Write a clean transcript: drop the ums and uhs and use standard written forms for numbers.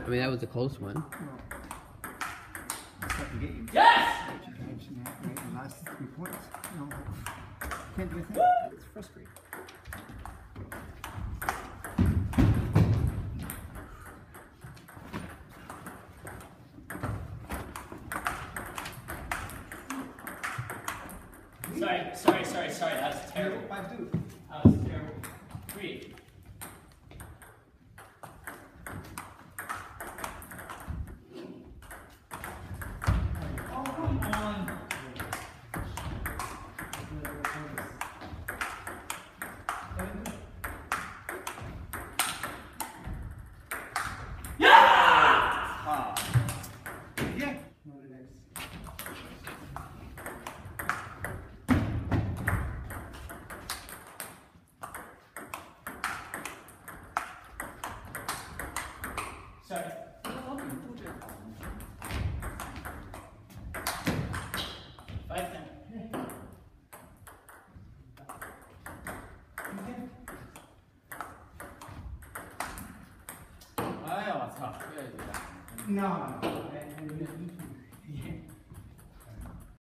I mean, that was a close one. Yes! The last 3 points. No, can't do a thing. It's frustrating. Sorry. That was terrible. 5-2. That was terrible. 3. Oh, come on. Sorry. 5-10. 哎呀，我操！这个 No.